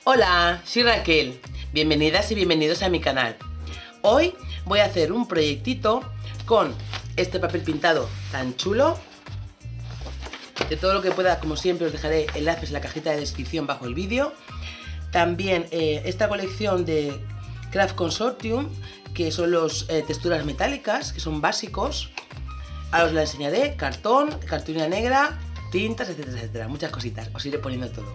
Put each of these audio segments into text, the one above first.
Hola, soy Raquel. Bienvenidas y bienvenidos a mi canal. Hoy voy a hacer un proyectito con este papel pintado tan chulo. De todo lo que pueda, como siempre, os dejaré enlaces en la cajita de descripción bajo el vídeo. También esta colección de Craft Consortium, que son las texturas metálicas, que son básicos. Ahora os la enseñaré, cartón, cartulina negra, tintas, etcétera, etcétera. Muchas cositas, os iré poniendo todo.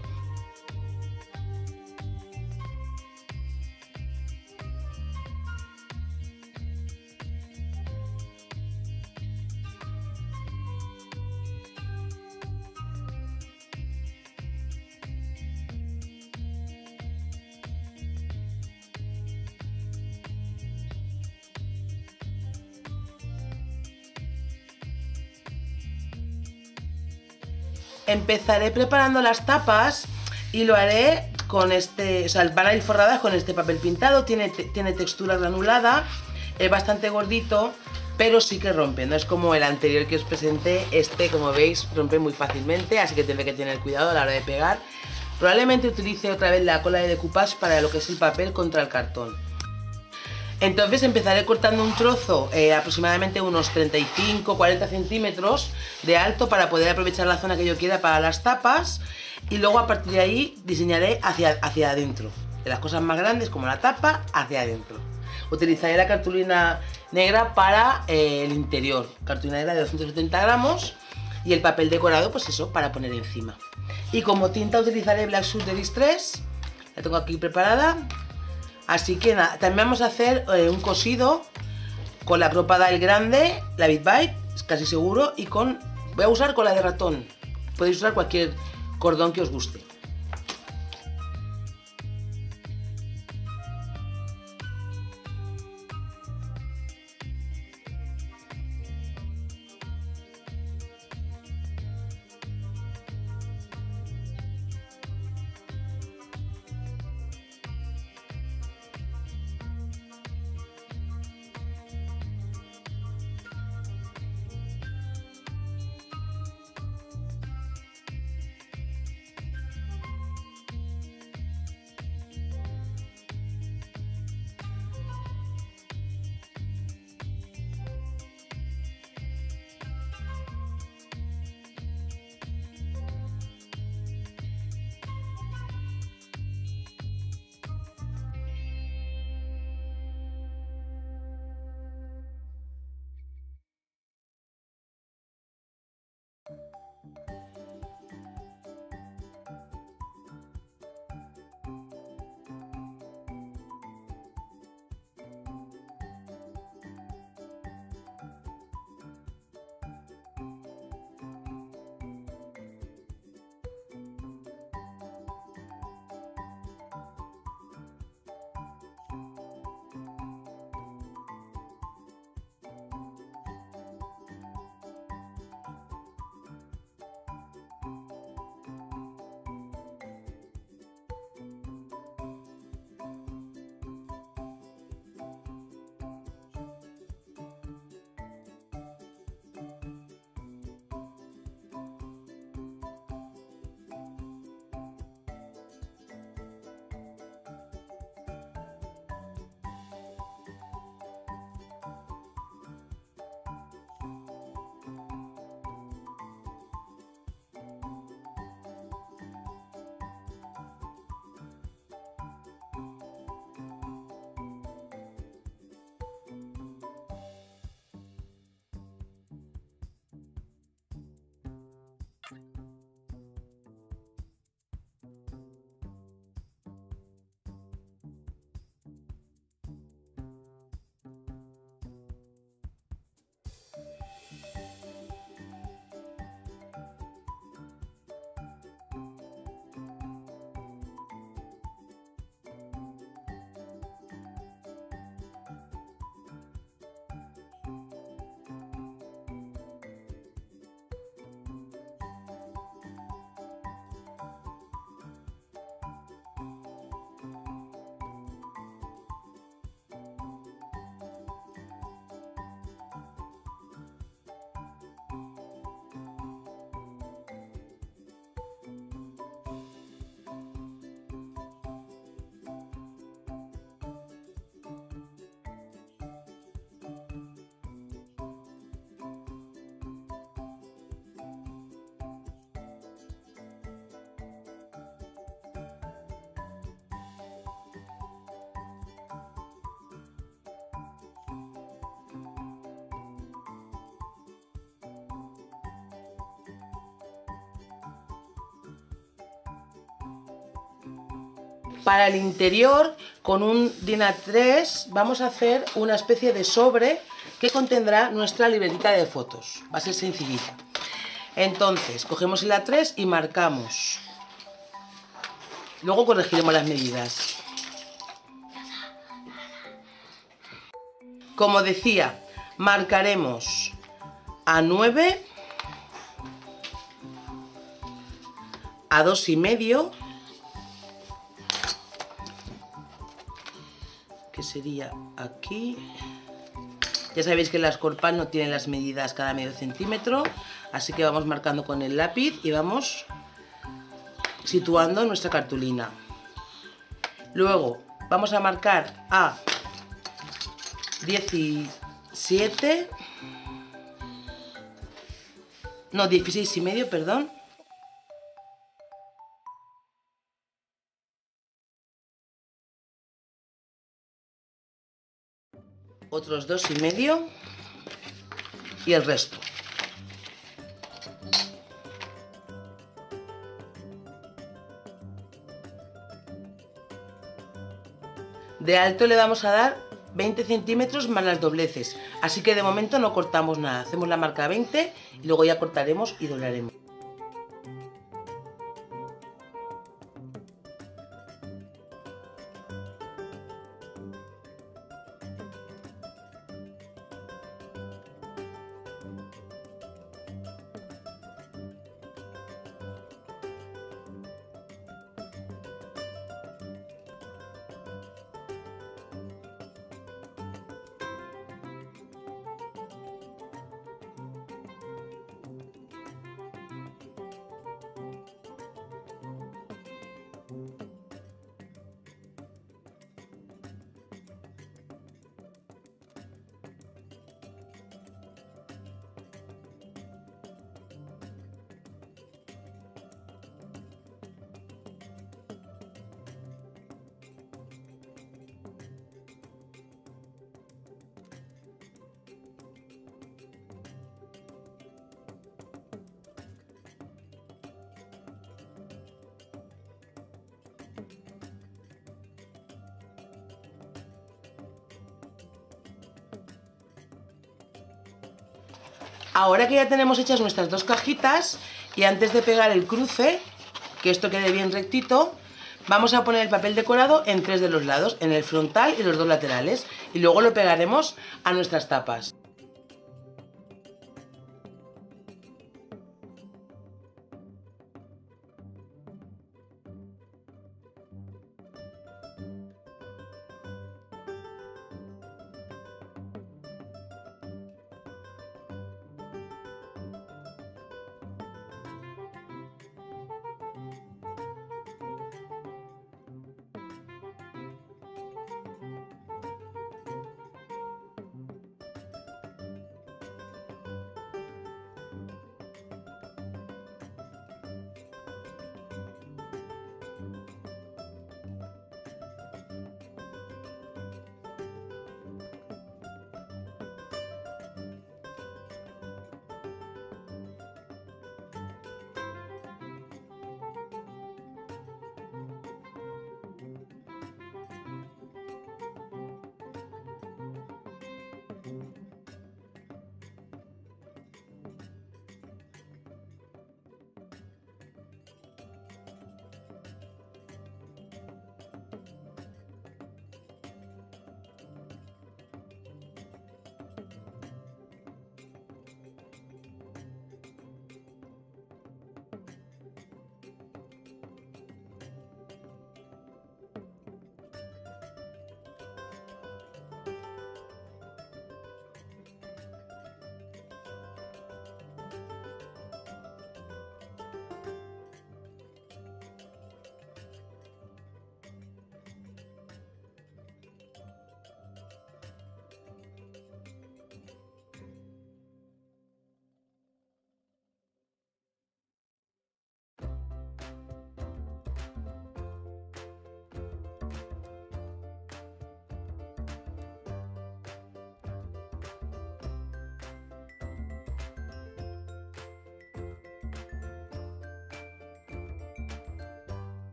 Empezaré preparando las tapas y lo haré con este, o sea, van a ir forradas con este papel pintado, tiene textura granulada, es bastante gordito, pero sí que rompe, no es como el anterior que os presenté. Este, como veis, rompe muy fácilmente, así que tendré que tener cuidado a la hora de pegar. Probablemente utilice otra vez la cola de decoupage para lo que es el papel contra el cartón. Entonces empezaré cortando un trozo aproximadamente unos 35-40 centímetros de alto para poder aprovechar la zona que yo quiera para las tapas, y luego a partir de ahí diseñaré hacia adentro, de las cosas más grandes como la tapa hacia adentro. Utilizaré la cartulina negra para el interior, cartulina negra de 270 gramos, y el papel decorado, pues eso, para poner encima. Y como tinta utilizaré Black Sugar Distress, la tengo aquí preparada. Así que nada, también vamos a hacer un cosido con la Pro Paddle grande, la Big Bite, casi seguro, y voy a usar cola de ratón. Podéis usar cualquier cordón que os guste. Para el interior, con un DIN A3, vamos a hacer una especie de sobre que contendrá nuestra libretita de fotos. Va a ser sencillita. Entonces, cogemos el A3 y marcamos. Luego corregiremos las medidas. Como decía, marcaremos A9, a 2,5, que sería aquí. Ya sabéis que las Corpal no tienen las medidas cada medio centímetro, así que vamos marcando con el lápiz y vamos situando nuestra cartulina. Luego vamos a marcar a 17, no, 16,5, perdón. Otros 2,5 y el resto. De alto le vamos a dar 20 centímetros más las dobleces, así que de momento no cortamos nada, hacemos la marca 20 y luego ya cortaremos y doblaremos. Ahora que ya tenemos hechas nuestras dos cajitas y antes de pegar el cruce, que esto quede bien rectito, vamos a poner el papel decorado en 3 de los lados, en el frontal y los 2 laterales, y luego lo pegaremos a nuestras tapas.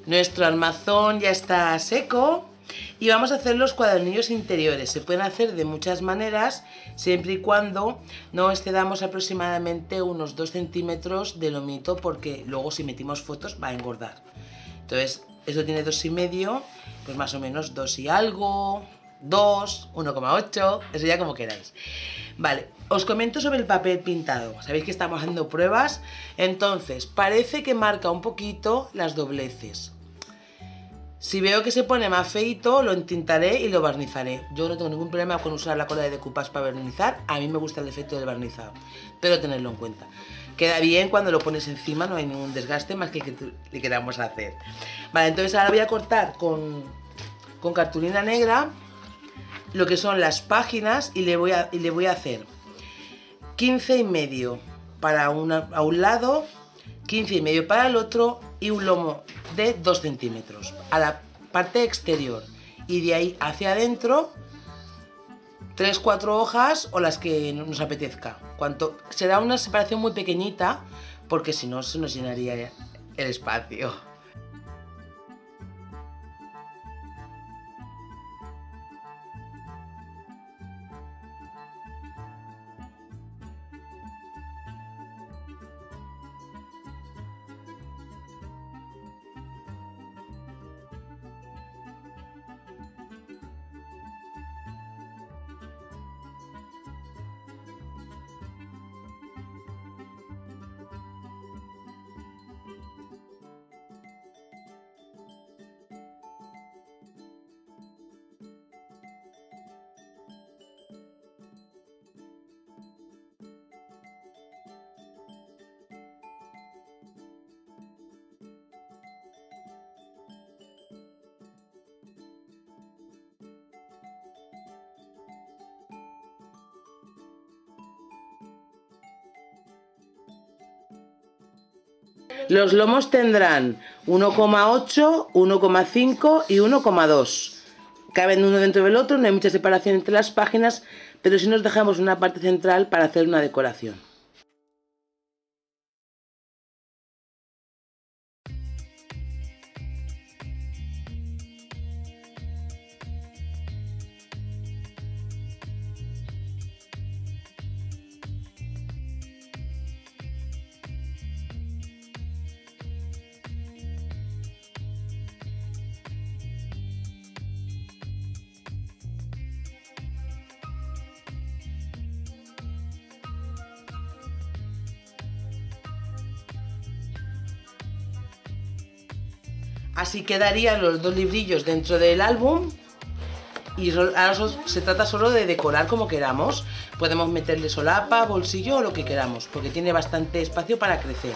Nuestro armazón ya está seco y vamos a hacer los cuadernillos interiores. Se pueden hacer de muchas maneras, siempre y cuando no excedamos aproximadamente unos 2 centímetros de lomito, porque luego si metimos fotos va a engordar. Entonces, esto tiene 2,5, pues más o menos 2 y algo, 2, 1,8, eso ya como queráis. Vale, os comento sobre el papel pintado. Sabéis que estamos haciendo pruebas, entonces parece que marca un poquito las dobleces. Si veo que se pone más feito, lo entintaré y lo barnizaré. Yo no tengo ningún problema con usar la cola de decoupage para barnizar. A mí me gusta el efecto del barnizado, pero tenedlo en cuenta. Queda bien cuando lo pones encima, no hay ningún desgaste más que el que le queramos hacer. Vale, entonces ahora voy a cortar con cartulina negra lo que son las páginas y le voy a hacer 15,5 a un lado, 15,5 para el otro y un lomo de 2 centímetros a la parte exterior, y de ahí hacia adentro 3-4 hojas o las que nos apetezca. Será una separación muy pequeñita porque si no se nos llenaría el espacio. Los lomos tendrán 1,8, 1,5 y 1,2. Caben uno dentro del otro, no hay mucha separación entre las páginas, pero sí nos dejamos una parte central para hacer una decoración. Así quedarían los dos librillos dentro del álbum. Y ahora se trata solo de decorar como queramos. Podemos meterle solapa, bolsillo o lo que queramos, porque tiene bastante espacio para crecer.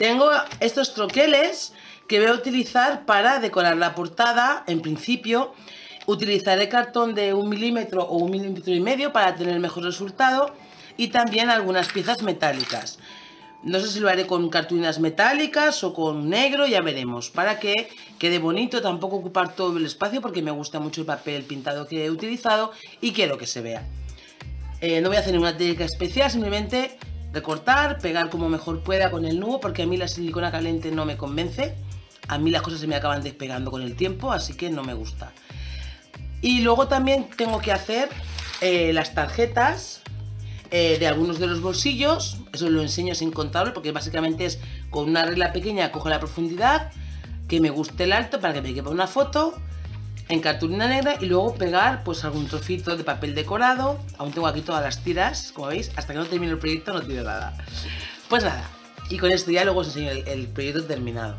Tengo estos troqueles que voy a utilizar para decorar la portada. En principio utilizaré cartón de 1 milímetro o 1,5 milímetros para tener el mejor resultado, y también algunas piezas metálicas. No sé si lo haré con cartulinas metálicas o con negro, ya veremos, para que quede bonito, tampoco ocupar todo el espacio porque me gusta mucho el papel pintado que he utilizado y quiero que se vea. No voy a hacer ninguna técnica especial, simplemente recortar, pegar como mejor pueda con el nudo, porque a mí la silicona caliente no me convence. A mí las cosas se me acaban despegando con el tiempo, así que no me gusta. Y luego también tengo que hacer las tarjetas de algunos de los bolsillos. Eso lo enseño sin contarlo, porque básicamente es con una regla pequeña cojo la profundidad, que me guste el alto para que me quepa una foto en cartulina negra, y luego pegar pues algún trocito de papel decorado. Aún tengo aquí todas las tiras, como veis, hasta que no termine el proyecto no tiro nada. Pues nada, y con esto ya luego os enseño el proyecto terminado.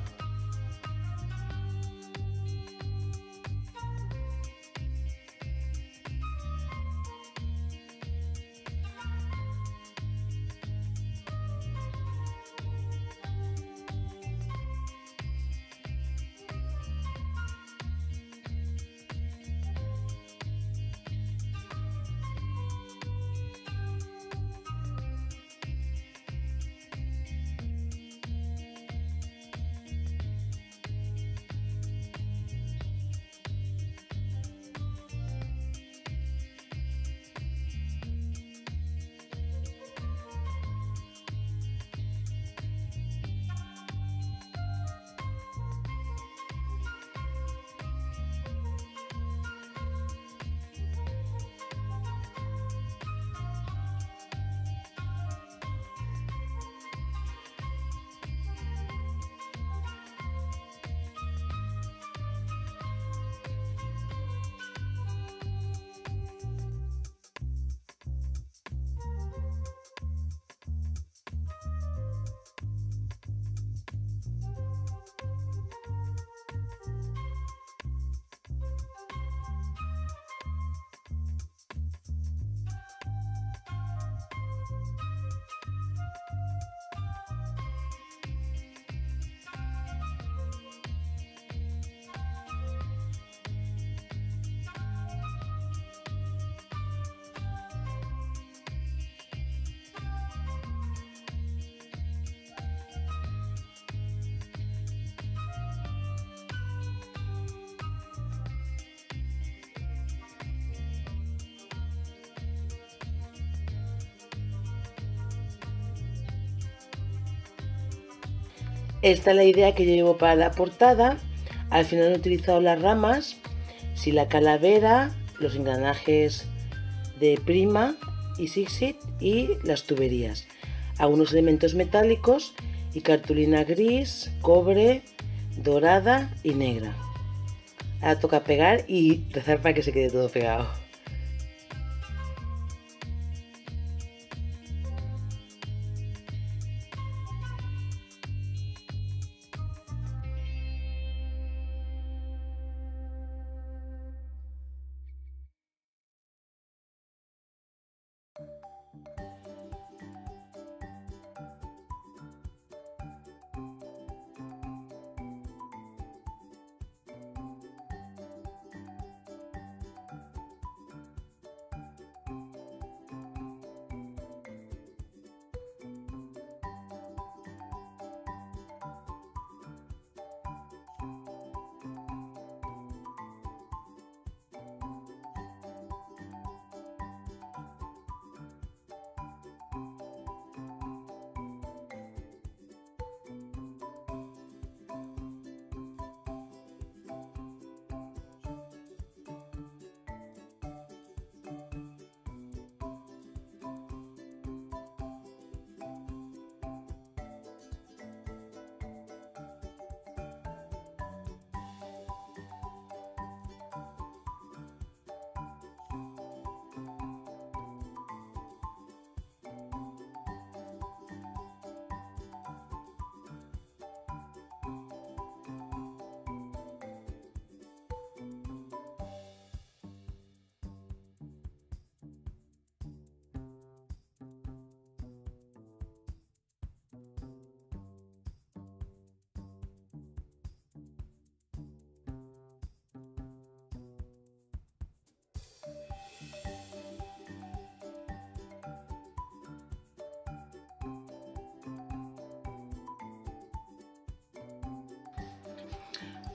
Esta es la idea que yo llevo para la portada. Al final he utilizado las ramas, sí, la calavera, los engranajes de Prima y Sixit y las tuberías. Algunos elementos metálicos y cartulina gris, cobre, dorada y negra. Ahora toca pegar y rezar para que se quede todo pegado.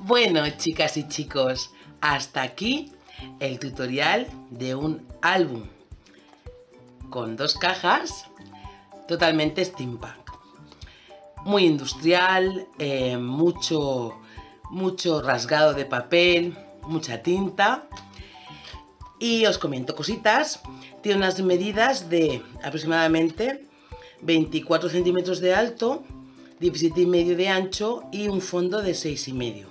Bueno, chicas y chicos, hasta aquí el tutorial de un álbum con 2 cajas totalmente steampunk. Muy industrial, mucho rasgado de papel, mucha tinta. Y os comento cositas. Tiene unas medidas de aproximadamente 24 centímetros de alto, 17,5 de ancho y un fondo de 6,5.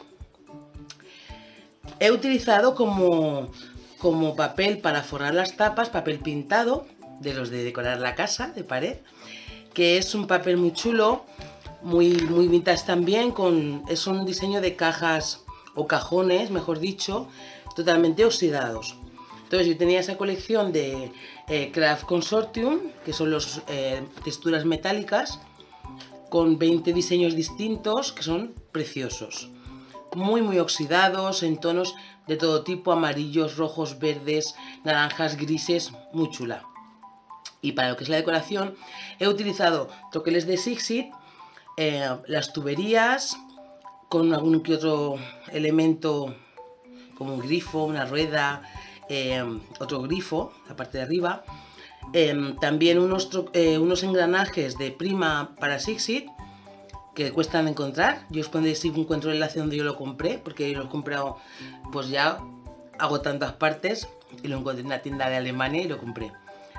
He utilizado como papel para forrar las tapas, papel pintado, de los de decorar la casa, de pared, que es un papel muy chulo, muy vintage también, es un diseño de cajas o cajones, mejor dicho, totalmente oxidados. Entonces yo tenía esa colección de Craft Consortium, que son las texturas metálicas, con 20 diseños distintos que son preciosos. Muy oxidados, en tonos de todo tipo, amarillos, rojos, verdes, naranjas, grises, muy chula. Y para lo que es la decoración he utilizado troqueles de Sixit, las tuberías, con algún que otro elemento como un grifo, una rueda, otro grifo, la parte de arriba. También unos engranajes de Prima para Sixit que cuestan encontrar. Yo os pondré si encuentro el enlace donde yo lo compré, porque yo lo he comprado pues ya hago tantas partes y lo encontré en una tienda de Alemania y lo compré.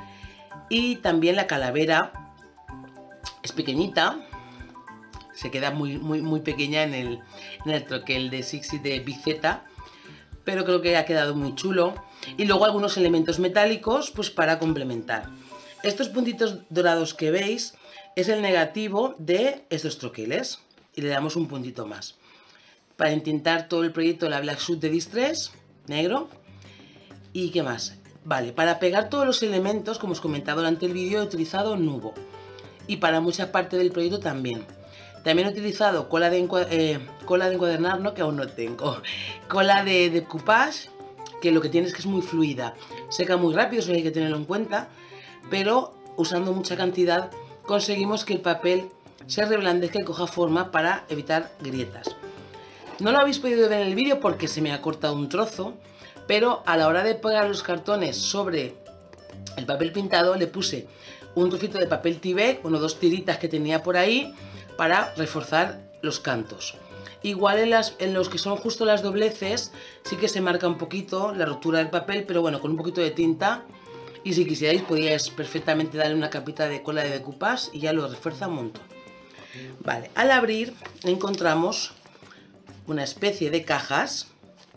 Y también la calavera es pequeñita, se queda muy pequeña en el troquel de Sixit de Bizeta, pero creo que ha quedado muy chulo. Y luego algunos elementos metálicos pues para complementar. Estos puntitos dorados que veis es el negativo de estos troqueles y le damos un puntito más. Para entintar todo el proyecto la Black Suit de Distress, negro. ¿Y qué más? Vale, para pegar todos los elementos, como os comentaba durante el vídeo, he utilizado Nubo. Y para mucha parte del proyecto también. También he utilizado cola de encuadernar, no, que aún no tengo. Cola de decoupage, que lo que tiene es que es muy fluida. Seca muy rápido, eso hay que tenerlo en cuenta. Pero usando mucha cantidad conseguimos que el papel se reblandezca y coja forma para evitar grietas. No lo habéis podido ver en el vídeo porque se me ha cortado un trozo, pero a la hora de pegar los cartones sobre el papel pintado le puse un trocito de papel tibet, 1 o 2 tiritas que tenía por ahí para reforzar los cantos. Igual en los que son justo las dobleces sí que se marca un poquito la rotura del papel, pero bueno, con un poquito de tinta. Y si quisierais podíais perfectamente darle una capita de cola de decoupage y ya lo refuerza un montón. Vale, al abrir encontramos una especie de cajas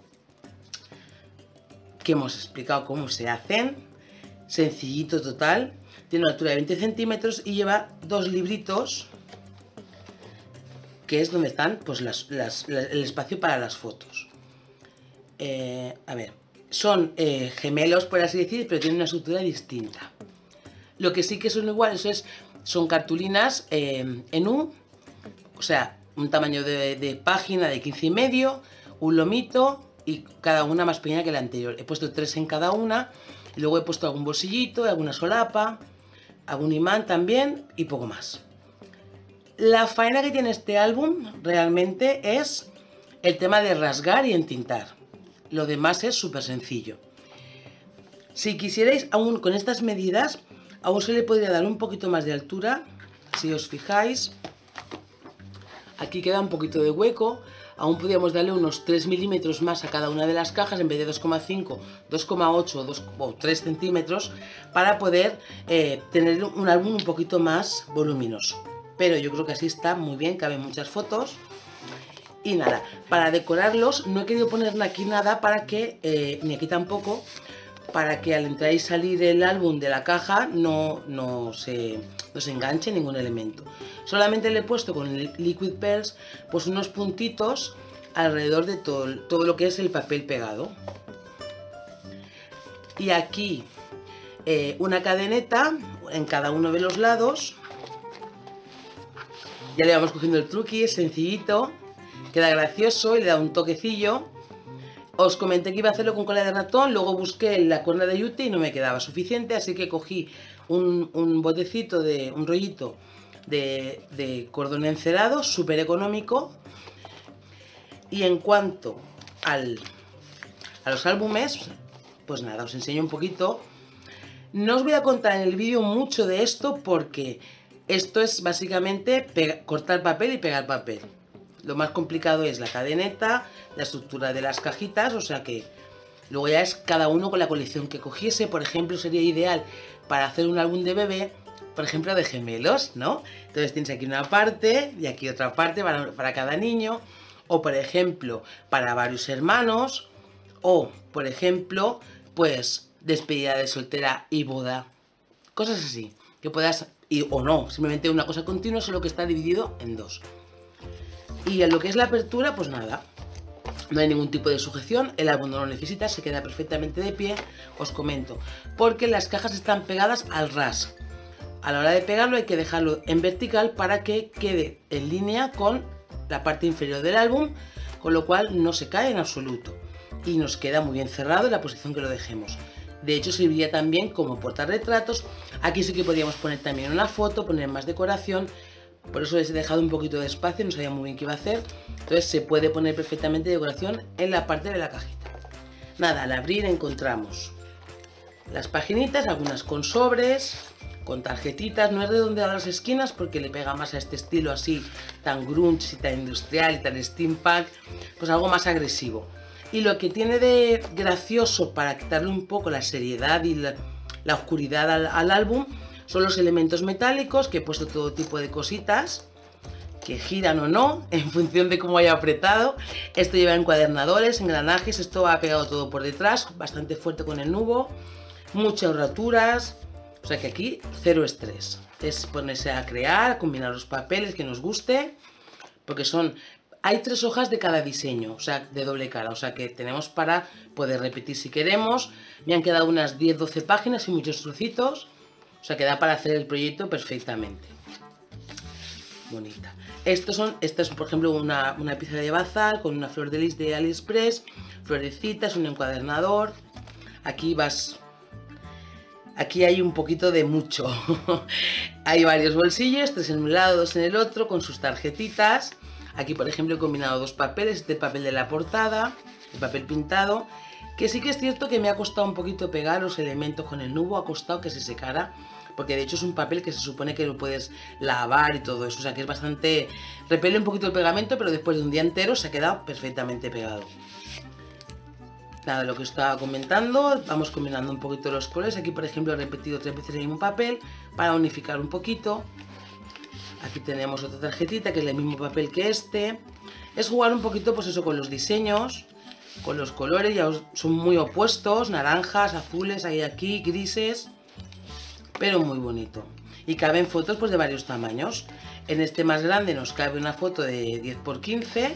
que hemos explicado cómo se hacen. Sencillito total, tiene una altura de 20 centímetros y lleva 2 libritos, que es donde están pues, el espacio para las fotos. A ver. Son gemelos, por así decir, pero tienen una estructura distinta. Lo que sí que son iguales son cartulinas en U, o sea, un tamaño de página de 15,5, un lomito y cada una más pequeña que la anterior. He puesto 3 en cada una y luego he puesto algún bolsillito, alguna solapa, algún imán también y poco más. La faena que tiene este álbum realmente es el tema de rasgar y entintar. Lo demás es súper sencillo. Si quisierais, aún con estas medidas, aún se le podría dar un poquito más de altura. Si os fijáis, aquí queda un poquito de hueco. Aún podríamos darle unos 3 milímetros más a cada una de las cajas, en vez de 2,5, 2,8 o 3 centímetros, para poder tener un álbum un poquito más voluminoso. Pero yo creo que así está muy bien, caben muchas fotos. Y nada, para decorarlos no he querido poner aquí nada para que, ni aquí tampoco, para que al entrar y salir el álbum de la caja no se enganche ningún elemento. Solamente le he puesto con el Liquid Pearls pues unos puntitos alrededor de todo lo que es el papel pegado. Y aquí una cadeneta en cada uno de los lados. Ya le vamos cogiendo el truqui, es sencillito. Queda gracioso y le da un toquecillo. Os comenté que iba a hacerlo con cola de ratón, luego busqué la cuerda de yute y no me quedaba suficiente, así que cogí un botecito, un rollito de cordón encerado, súper económico. Y en cuanto a los álbumes, pues nada, os enseño un poquito. No os voy a contar en el vídeo mucho de esto porque esto es básicamente cortar papel y pegar papel. Lo más complicado es la cadeneta, la estructura de las cajitas, o sea que luego ya es cada uno con la colección que cogiese. Por ejemplo, sería ideal para hacer un álbum de bebé, por ejemplo, de gemelos, ¿no? Entonces tienes aquí una parte y aquí otra parte para cada niño, o por ejemplo, para varios hermanos, o por ejemplo, pues despedida de soltera y boda, cosas así, que puedas, o no, simplemente una cosa continua, solo que está dividido en dos. Y en lo que es la apertura, pues nada, no hay ningún tipo de sujeción, el álbum no lo necesita, se queda perfectamente de pie, os comento, porque las cajas están pegadas al ras. A la hora de pegarlo hay que dejarlo en vertical para que quede en línea con la parte inferior del álbum, con lo cual no se cae en absoluto y nos queda muy bien cerrado en la posición que lo dejemos. De hecho, serviría también como portarretratos. Aquí sí que podríamos poner también una foto, poner más decoración. Por eso les he dejado un poquito de espacio, no sabía muy bien qué iba a hacer. Entonces se puede poner perfectamente decoración en la parte de la cajita. Nada, al abrir encontramos las paginitas, algunas con sobres, con tarjetitas. No es redondeada las esquinas porque le pega más a este estilo así tan grunge y tan industrial y tan steampunk, pues algo más agresivo. Y lo que tiene de gracioso para quitarle un poco la seriedad y la oscuridad al álbum son los elementos metálicos, que he puesto todo tipo de cositas que giran o no en función de cómo haya apretado. Esto lleva encuadernadores, engranajes, esto va pegado todo por detrás, bastante fuerte con el nubo, muchas roturas, o sea que aquí cero estrés. Es ponerse a crear, a combinar los papeles que nos guste, porque hay 3 hojas de cada diseño, o sea, de doble cara, o sea que tenemos para poder repetir si queremos. Me han quedado unas 10-12 páginas y muchos trocitos, o sea que da para hacer el proyecto perfectamente. Bonita. Esta es por ejemplo una pieza de bazar con una flor de lis de AliExpress, florecitas, un encuadernador. Aquí hay un poquito de mucho. Hay varios bolsillos, 3 en un lado, 2 en el otro, con sus tarjetitas. Aquí, por ejemplo, he combinado 2 papeles, este papel de la portada, el papel pintado, que sí que es cierto que me ha costado un poquito pegar los elementos con el nubo, ha costado que se secara, porque de hecho es un papel que se supone que lo puedes lavar y todo eso, o sea que es bastante, repele un poquito el pegamento, pero después de un día entero se ha quedado perfectamente pegado. Nada, lo que estaba comentando, vamos combinando un poquito los colores. Aquí, por ejemplo, he repetido 3 veces el mismo papel para unificar un poquito. Aquí tenemos otra tarjetita que es el mismo papel que este. Es jugar un poquito, pues eso, con los diseños, con los colores, ya son muy opuestos, naranjas, azules, hay aquí, grises, pero muy bonito. Y caben fotos pues de varios tamaños. En este más grande nos cabe una foto de 10 x 15.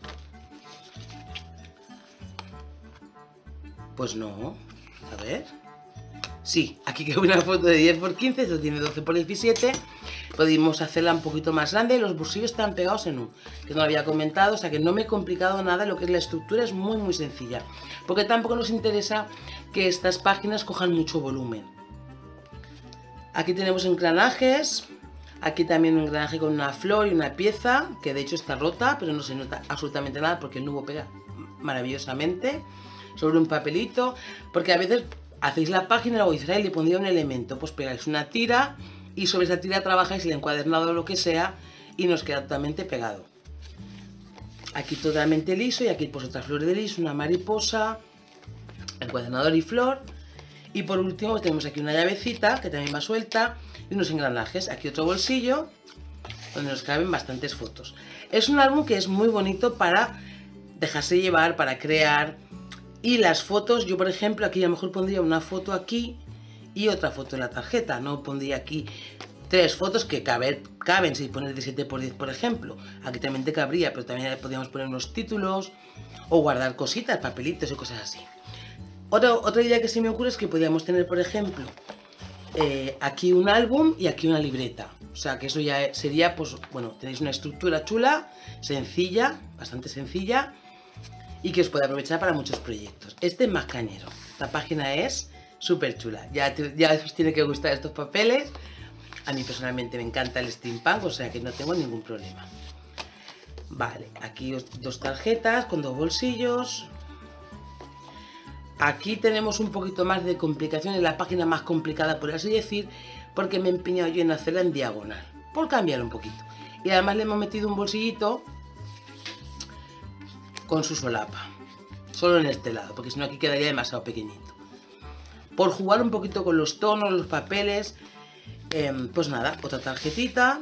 Pues no, a ver. Sí, aquí cabe una foto de 10 x 15, esto tiene 12 x 17. Podemos hacerla un poquito más grande. Los bolsillos están pegados en que no lo había comentado, o sea que no me he complicado nada. Lo que es la estructura es muy sencilla, porque tampoco nos interesa que estas páginas cojan mucho volumen. Aquí tenemos engranajes. Aquí también un engranaje con una flor y una pieza, que de hecho está rota, pero no se nota absolutamente nada porque el nubo pega maravillosamente sobre un papelito, porque a veces hacéis la página y luego dices, le pondría un elemento, pues pegáis una tira y sobre esa tira trabajáis el encuadernado o lo que sea y nos queda totalmente pegado. Aquí totalmente liso y aquí pues otra flor de lis, una mariposa, encuadernador y flor. Y por último tenemos aquí una llavecita que también va suelta y unos engranajes. Aquí otro bolsillo donde nos caben bastantes fotos. Es un álbum que es muy bonito para dejarse llevar, para crear. Y las fotos, yo por ejemplo aquí a lo mejor pondría una foto aquí y otra foto en la tarjeta. No pondría aquí 3 fotos que caben si pones de 7 x 10 por ejemplo. Aquí también te cabría, pero también podríamos poner unos títulos o guardar cositas, papelitos y cosas así. Otra idea que se me ocurre es que podríamos tener, por ejemplo, aquí un álbum y aquí una libreta. O sea que eso ya sería, pues bueno, tenéis una estructura chula, sencilla, bastante sencilla, y que os puede aprovechar para muchos proyectos. Este es más cañero. La página es súper chula. Ya os tiene que gustar estos papeles. A mí personalmente me encanta el steampunk, o sea que no tengo ningún problema. Vale, aquí dos tarjetas con dos bolsillos. Aquí tenemos un poquito más de complicación, en la página más complicada por así decir, porque me he empeñado yo en hacerla en diagonal, por cambiar un poquito. Y además le hemos metido un bolsillito con su solapa, solo en este lado, porque si no aquí quedaría demasiado pequeñito. Por jugar un poquito con los tonos, los papeles, pues nada, otra tarjetita.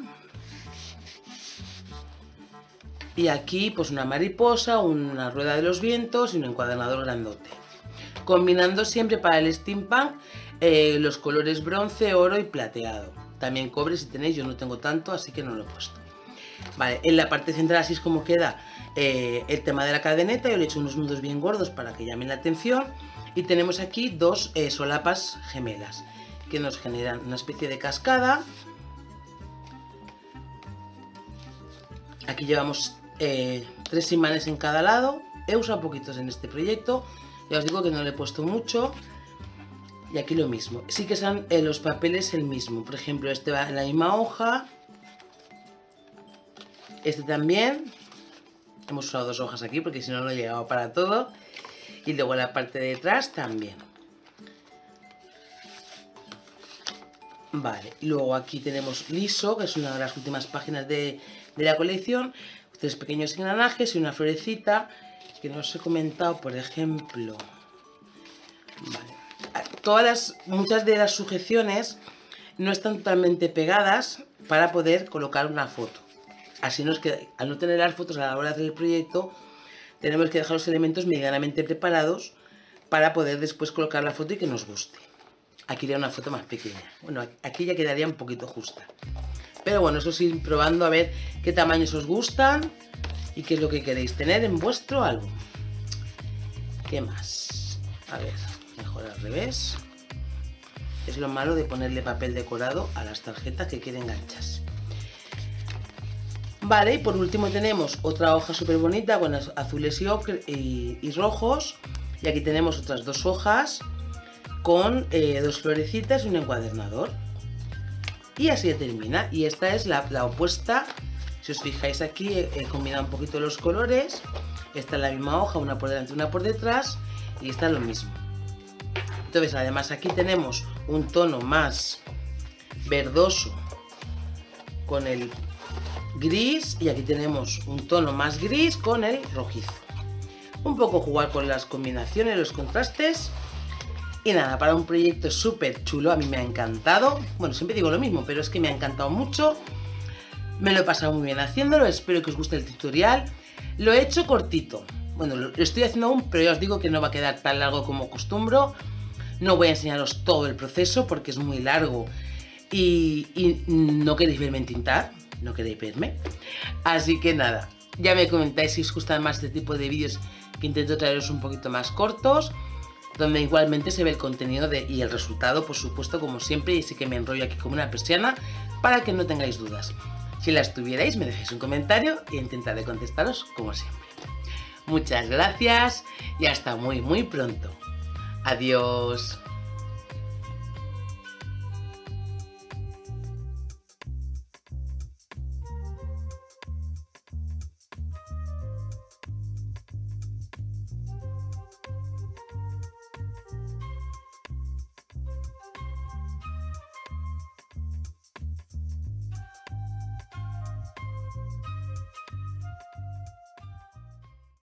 Y aquí pues una mariposa, una rueda de los vientos y un encuadernador grandote. Combinando siempre para el steampunk los colores bronce, oro y plateado. También cobre si tenéis, yo no tengo tanto, así que no lo he puesto. Vale, en la parte central así es como queda el tema de la cadeneta. Yo le he hecho unos nudos bien gordos para que llamen la atención. Y tenemos aquí dos solapas gemelas que nos generan una especie de cascada. Aquí llevamos 3 imanes en cada lado. He usado poquitos en este proyecto. Ya os digo que no le he puesto mucho. Y aquí lo mismo. Sí que son los papeles el mismo. Por ejemplo, este va en la misma hoja. Este también. Hemos usado 2 hojas aquí porque si no, no llegaba para todo. Y luego la parte de detrás también. Vale, luego aquí tenemos liso, que es una de las últimas páginas de la colección. 3 pequeños engranajes y una florecita que no os he comentado, por ejemplo. Vale. Muchas de las sujeciones no están totalmente pegadas para poder colocar una foto. Así nos queda, al no tener las fotos a la hora de hacer el proyecto, tenemos que dejar los elementos medianamente preparados para poder después colocar la foto y que nos guste. Aquí iría una foto más pequeña. Bueno, aquí ya quedaría un poquito justa. Pero bueno, eso sí, probando a ver qué tamaños os gustan y qué es lo que queréis tener en vuestro álbum. ¿Qué más? A ver, mejor al revés. Es lo malo de ponerle papel decorado a las tarjetas que queden ganchas. Vale, y por último tenemos otra hoja súper bonita con azules y rojos. Y aquí tenemos otras 2 hojas con 2 florecitas y un encuadernador. Y así ya termina. Y esta es la opuesta. Si os fijáis aquí he combinado un poquito los colores. Esta es la misma hoja, una por delante y una por detrás. Y esta es lo mismo. Entonces además aquí tenemos un tono más verdoso con el gris. Y aquí tenemos un tono más gris con el rojizo. Un poco jugar con las combinaciones, los contrastes. Y nada, para un proyecto súper chulo, a mí me ha encantado. Bueno, siempre digo lo mismo, pero es que me ha encantado mucho. Me lo he pasado muy bien haciéndolo, espero que os guste el tutorial. Lo he hecho cortito. Bueno, lo estoy haciendo aún, pero ya os digo que no va a quedar tan largo como acostumbro. No voy a enseñaros todo el proceso porque es muy largo y no queréis verme entintar, no queréis verme. Así que nada, ya me comentáis si os gustan más este tipo de vídeos que intento traeros un poquito más cortos, donde igualmente se ve el contenido y el resultado, por supuesto, como siempre, y sí que me enrollo aquí como una persiana para que no tengáis dudas. Si las tuvierais, me dejáis un comentario e intentaré contestaros como siempre. Muchas gracias y hasta muy pronto. Adiós.